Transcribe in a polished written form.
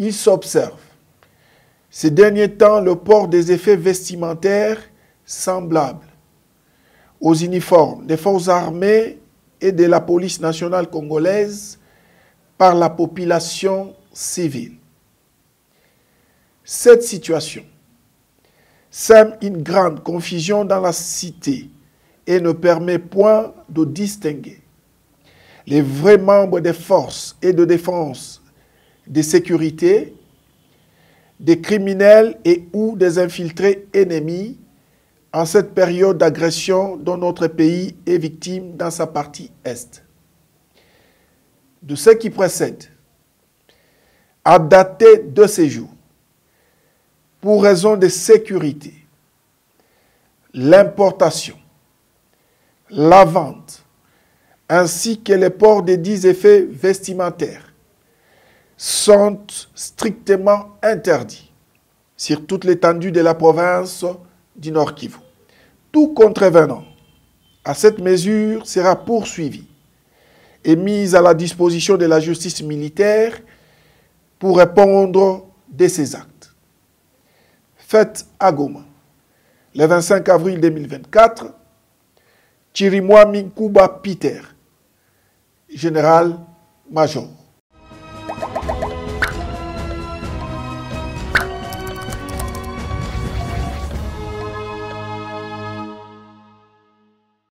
il s'observe ces derniers temps le port des effets vestimentaires semblables aux uniformes des forces armées et de la police nationale congolaise par la population civile. Cette situation sème une grande confusion dans la cité et ne permet point de distinguer les vrais membres des forces et de défense de sécurité, des criminels et ou des infiltrés ennemis en cette période d'agression dont notre pays est victime dans sa partie Est. De ce qui précède, à dater de ces jours, pour raison de sécurité, l'importation, la vente, ainsi que le port des 10 effets vestimentaires sont strictement interdits sur toute l'étendue de la province du Nord Kivu. Tout contrevenant à cette mesure sera poursuivi et mis à la disposition de la justice militaire pour répondre de ces actes. Fait à Goma, le 25 avril 2024, Chirimwa Minkuba Peter, général-major.